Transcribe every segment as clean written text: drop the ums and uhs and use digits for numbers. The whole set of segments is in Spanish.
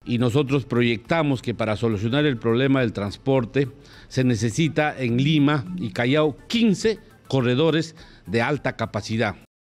y nosotros proyectamos que para solucionar el problema del transporte se necesita en Lima y Callao 15 corredores de alta capacidad.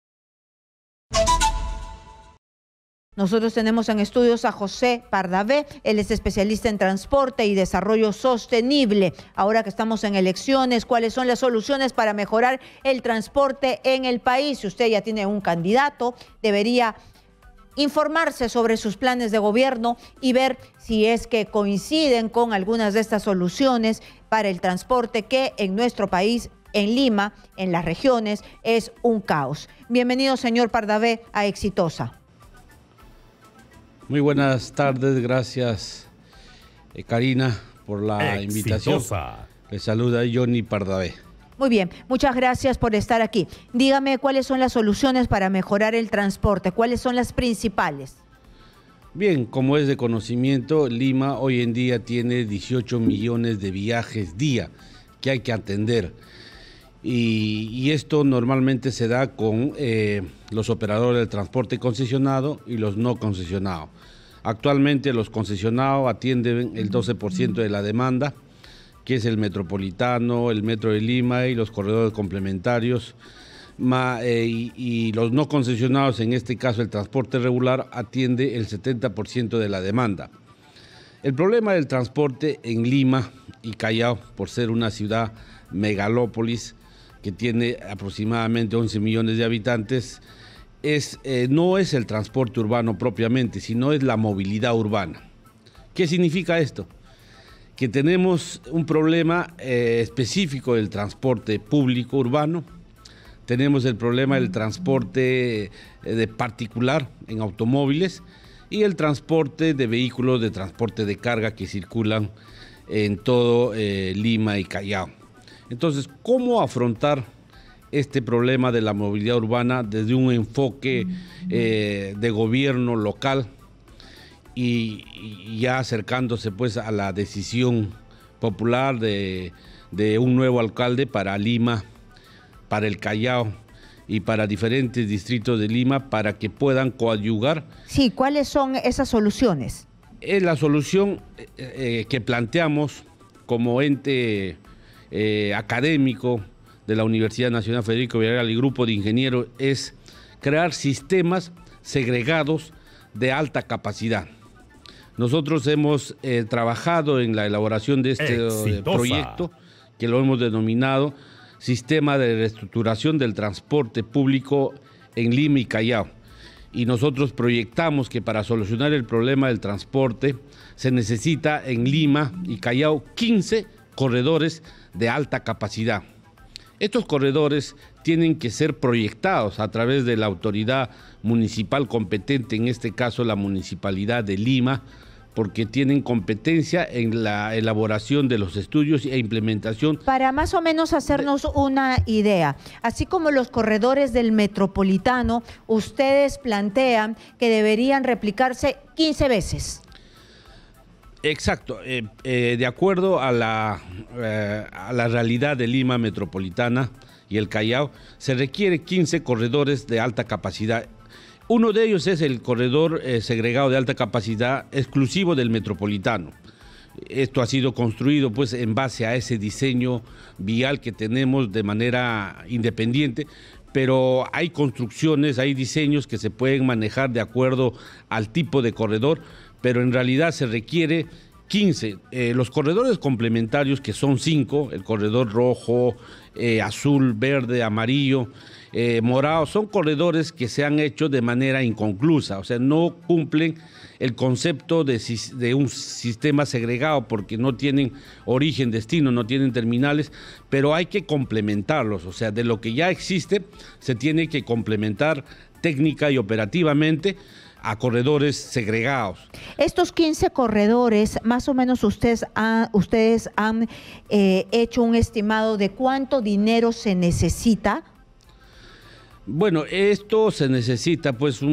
Nosotros tenemos en estudios a José Pardavé, él es especialista en transporte y desarrollo sostenible. Ahora que estamos en elecciones, ¿cuáles son las soluciones para mejorar el transporte en el país? Si usted ya tiene un candidato, debería informarse sobre sus planes de gobierno y ver si es que coinciden con algunas de estas soluciones para el transporte que en nuestro país, en Lima, en las regiones, es un caos. Bienvenido, señor Pardavé, a Exitosa. Muy buenas tardes, gracias Karina por la invitación. Le saluda Johnny Pardavé. Muy bien, muchas gracias por estar aquí. Dígame cuáles son las soluciones para mejorar el transporte, cuáles son las principales. Bien, como es de conocimiento, Lima hoy en día tiene 18 millones de viajes día que hay que atender. Y esto normalmente se da con los operadores del transporte concesionado y los no concesionados. Actualmente los concesionados atienden el 12% de la demanda, que es el metropolitano, el metro de Lima y los corredores complementarios, y los no concesionados, en este caso el transporte regular, atiende el 70% de la demanda. El problema del transporte en Lima y Callao, por ser una ciudad megalópolis que tiene aproximadamente 11 millones de habitantes, no es el transporte urbano propiamente, sino es la movilidad urbana. ¿Qué significa esto? Que tenemos un problema específico del transporte público urbano, tenemos el problema del transporte de particular en automóviles y el transporte de vehículos de transporte de carga que circulan en todo Lima y Callao. Entonces, ¿cómo afrontar este problema de la movilidad urbana desde un enfoque de gobierno local? Y ya acercándose pues a la decisión popular de un nuevo alcalde para Lima, para el Callao y para diferentes distritos de Lima para que puedan coadyuvar. Sí, ¿cuáles son esas soluciones? La solución que planteamos como ente académico de la Universidad Nacional Federico Villarreal y grupo de ingenieros es crear sistemas segregados de alta capacidad. Nosotros hemos trabajado en la elaboración de este proyecto, que lo hemos denominado Sistema de Reestructuración del Transporte Público en Lima y Callao. Y nosotros proyectamos que para solucionar el problema del transporte se necesita en Lima y Callao 15 corredores de alta capacidad. Estos corredores tienen que ser proyectados a través de la autoridad municipal competente, en este caso la Municipalidad de Lima, porque tienen competencia en la elaboración de los estudios e implementación. Para más o menos hacernos una idea, así como los corredores del metropolitano, ustedes plantean que deberían replicarse 15 veces. Exacto, de acuerdo a la realidad de Lima metropolitana y el Callao, se requiere 15 corredores de alta capacidad. Uno de ellos es el corredor segregado de alta capacidad exclusivo del metropolitano. Esto ha sido construido pues en base a ese diseño vial que tenemos de manera independiente, pero hay construcciones, hay diseños que se pueden manejar de acuerdo al tipo de corredor, pero en realidad se requiere 15. Los corredores complementarios, que son 5, el corredor rojo, azul, verde, amarillo, morado, son corredores que se han hecho de manera inconclusa, o sea, no cumplen el concepto de un sistema segregado porque no tienen origen, destino, no tienen terminales, pero hay que complementarlos, o sea, de lo que ya existe se tiene que complementar técnica y operativamente a corredores segregados. Estos 15 corredores, más o menos ustedes han hecho un estimado de cuánto dinero se necesita. Bueno, esto se necesita pues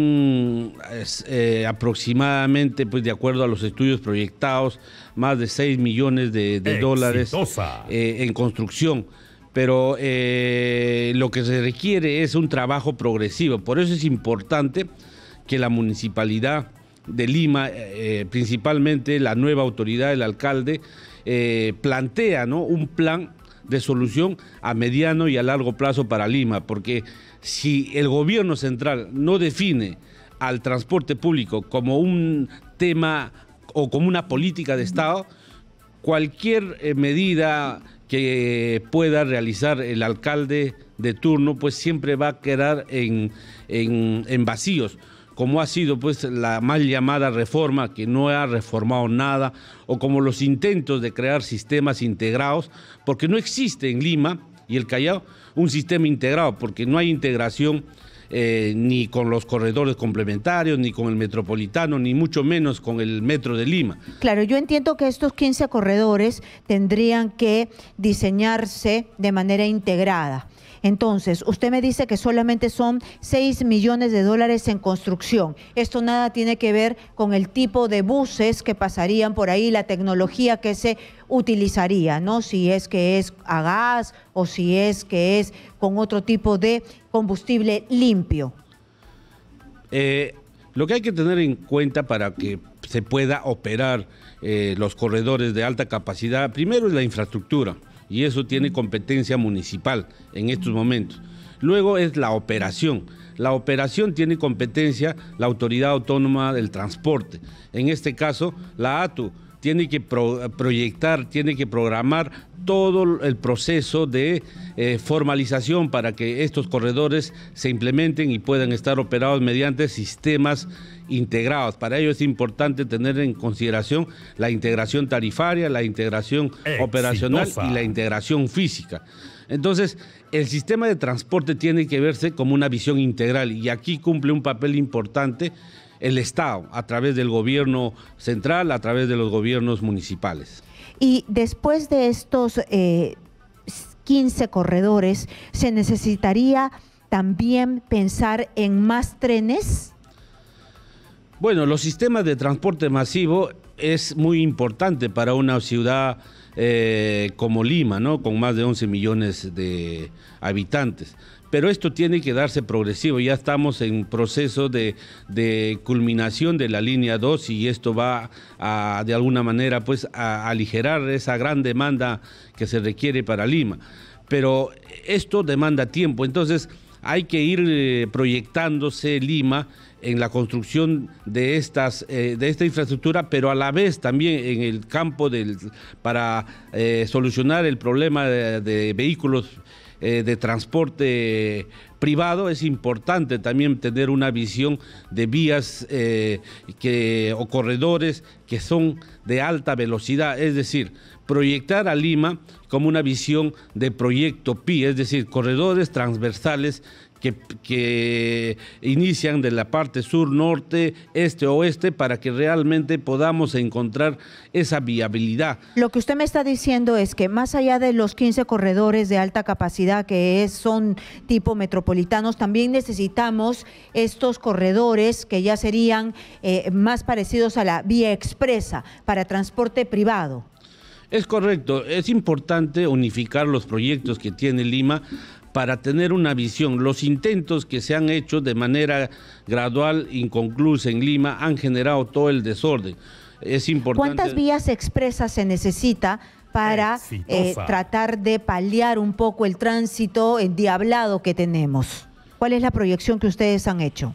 aproximadamente, pues de acuerdo a los estudios proyectados, más de 6 millones de dólares en construcción. Pero lo que se requiere es un trabajo progresivo. Por eso es importante que la municipalidad de Lima, principalmente la nueva autoridad, el alcalde, plantea, ¿no?, un plan de solución a mediano y a largo plazo para Lima, porque si el gobierno central no define al transporte público como un tema o como una política de Estado, cualquier medida que pueda realizar el alcalde de turno, pues siempre va a quedar en vacíos, como ha sido pues la mal llamada reforma, que no ha reformado nada, o como los intentos de crear sistemas integrados, porque no existe en Lima y el Callao un sistema integrado, porque no hay integración ni con los corredores complementarios, ni con el metropolitano, ni mucho menos con el metro de Lima. Claro, yo entiendo que estos 15 corredores tendrían que diseñarse de manera integrada. Entonces, usted me dice que solamente son 6 millones de dólares en construcción. Esto nada tiene que ver con el tipo de buses que pasarían por ahí, la tecnología que se utilizaría, ¿no? Si es que es a gas o si es que es con otro tipo de combustible limpio. Lo que hay que tener en cuenta para que se pueda operar los corredores de alta capacidad, primero es la infraestructura, y eso tiene competencia municipal en estos momentos. Luego es la operación. La operación tiene competencia la Autoridad Autónoma del Transporte. En este caso, la ATU tiene que proyectar, tiene que programar todo el proceso de formalización para que estos corredores se implementen y puedan estar operados mediante sistemas integrados. Para ello es importante tener en consideración la integración tarifaria, la integración operacional y la integración física. Entonces, el sistema de transporte tiene que verse como una visión integral, y aquí cumple un papel importante el Estado, a través del gobierno central, a través de los gobiernos municipales. Y después de estos 15 corredores, ¿se necesitaría también pensar en más trenes? Bueno, los sistemas de transporte masivo es muy importante para una ciudad como Lima, ¿no?, con más de 11 millones de habitantes. Pero esto tiene que darse progresivo. Ya estamos en proceso de culminación de la línea 2, y esto va a, de alguna manera, pues, a aligerar esa gran demanda que se requiere para Lima. Pero esto demanda tiempo, entonces hay que ir proyectándose Lima en la construcción de esta infraestructura, pero a la vez también en el campo para solucionar el problema de vehículos de transporte privado. Es importante también tener una visión de vías o corredores que son de alta velocidad, es decir, proyectar a Lima como una visión de proyecto PI, es decir, corredores transversales que inician de la parte sur, norte, este, oeste, para que realmente podamos encontrar esa viabilidad. Lo que usted me está diciendo es que más allá de los 15 corredores de alta capacidad son tipo metropolitanos, también necesitamos estos corredores que ya serían más parecidos a la vía expresa para transporte privado. Es correcto, es importante unificar los proyectos que tiene Lima para tener una visión. Los intentos que se han hecho de manera gradual, inconclusa en Lima, han generado todo el desorden. Es importante. ¿Cuántas vías expresas se necesita para tratar de paliar un poco el tránsito endiablado que tenemos? ¿Cuál es la proyección que ustedes han hecho?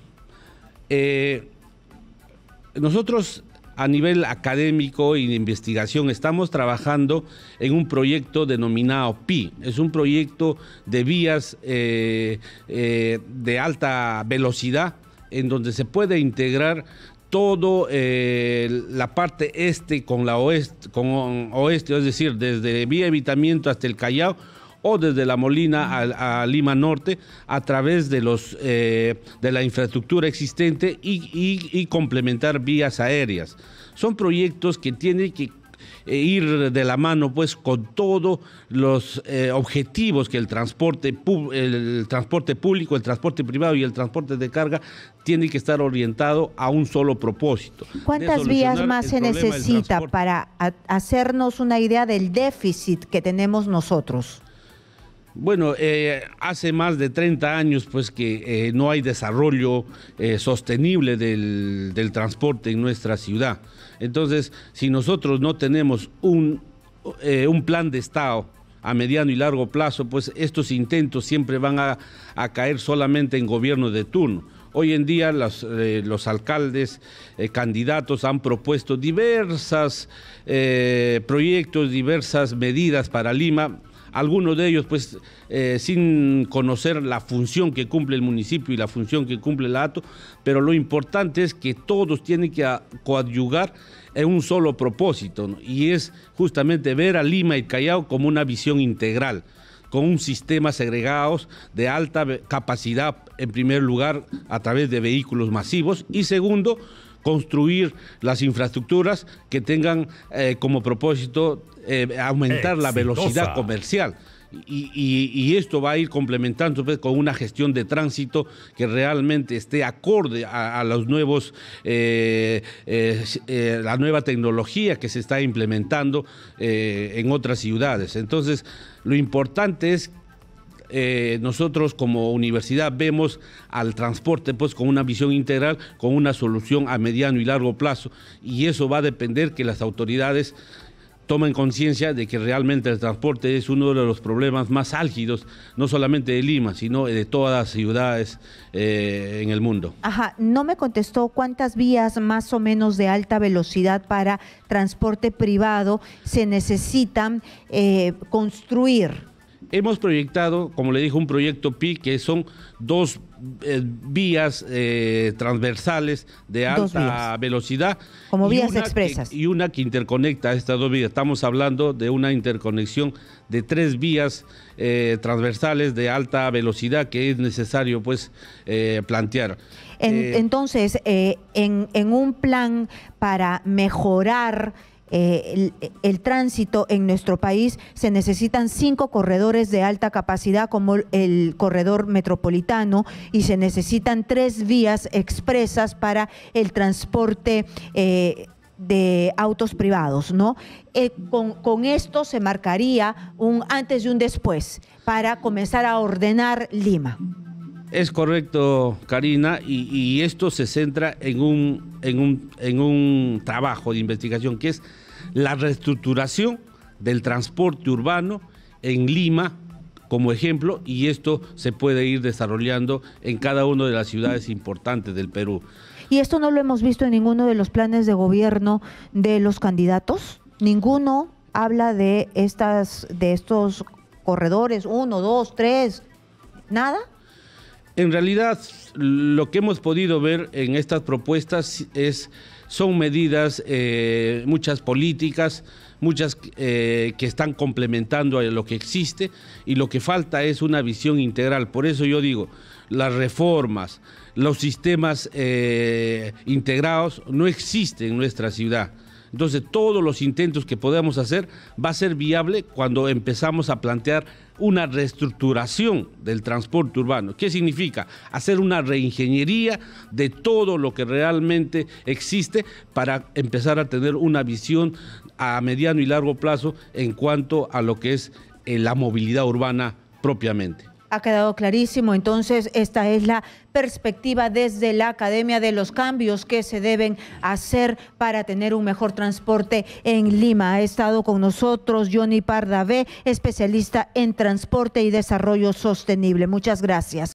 Nosotros, a nivel académico y de investigación, estamos trabajando en un proyecto denominado PI. Es un proyecto de vías de alta velocidad, en donde se puede integrar todo la parte este con la oeste, es decir, desde Vía Evitamiento hasta el Callao, o desde La Molina a Lima Norte, a través de la infraestructura existente y complementar vías aéreas. Son proyectos que tienen que ir de la mano, pues, con todos los objetivos que el transporte público, el transporte privado y el transporte de carga tiene que estar orientado a un solo propósito. ¿Cuántas vías más se necesita para hacernos una idea del déficit que tenemos nosotros? Bueno, hace más de 30 años pues que no hay desarrollo sostenible del transporte en nuestra ciudad. Entonces, si nosotros no tenemos un plan de Estado a mediano y largo plazo, pues estos intentos siempre van a caer solamente en gobierno de turno. Hoy en día los alcaldes, candidatos han propuesto diversos proyectos, diversas medidas para Lima. Algunos de ellos, pues, sin conocer la función que cumple el municipio y la función que cumple el ATO, pero lo importante es que todos tienen que coadyuvar en un solo propósito, ¿no? Y es justamente ver a Lima y Callao como una visión integral, con un sistema segregados de alta capacidad, en primer lugar, a través de vehículos masivos, y segundo, construir las infraestructuras que tengan como propósito aumentar la velocidad comercial. Y esto va a ir complementando pues, con una gestión de tránsito que realmente esté acorde a los nuevos, la nueva tecnología que se está implementando en otras ciudades. Entonces, lo importante es nosotros como universidad vemos al transporte pues con una visión integral, con una solución a mediano y largo plazo, y eso va a depender que las autoridades tomen conciencia de que realmente el transporte es uno de los problemas más álgidos, no solamente de Lima, sino de todas las ciudades en el mundo. Ajá, no me contestó cuántas vías más o menos de alta velocidad para transporte privado se necesitan construir. Hemos proyectado, como le dije, un proyecto PI, que son 2 vías transversales de alta velocidad. Como vías expresas. Y una que interconecta estas 2 vías. Estamos hablando de una interconexión de 3 vías transversales de alta velocidad que es necesario pues plantear. Entonces, en un plan para mejorar el tránsito en nuestro país, se necesitan 5 corredores de alta capacidad como el corredor metropolitano, y se necesitan 3 vías expresas para el transporte de autos privados, ¿no? Con esto se marcaría un antes y un después para comenzar a ordenar Lima. Es correcto, Karina, y esto se centra en un trabajo de investigación que es la reestructuración del transporte urbano en Lima como ejemplo, y esto se puede ir desarrollando en cada una de las ciudades importantes del Perú. ¿Y esto no lo hemos visto en ninguno de los planes de gobierno de los candidatos? ¿Ninguno habla de estos corredores, 1, 2, 3, nada? En realidad, lo que hemos podido ver en estas propuestas son medidas, muchas políticas, muchas que están complementando a lo que existe, y lo que falta es una visión integral. Por eso yo digo, las reformas, los sistemas integrados no existen en nuestra ciudad. Entonces, todos los intentos que podamos hacer va a ser viable cuando empezamos a plantear una reestructuración del transporte urbano. ¿Qué significa? Hacer una reingeniería de todo lo que realmente existe para empezar a tener una visión a mediano y largo plazo en cuanto a lo que es la movilidad urbana propiamente. Ha quedado clarísimo. Entonces, esta es la perspectiva desde la Academia de los cambios que se deben hacer para tener un mejor transporte en Lima. Ha estado con nosotros Johnny Pardavé, especialista en transporte y desarrollo sostenible. Muchas gracias.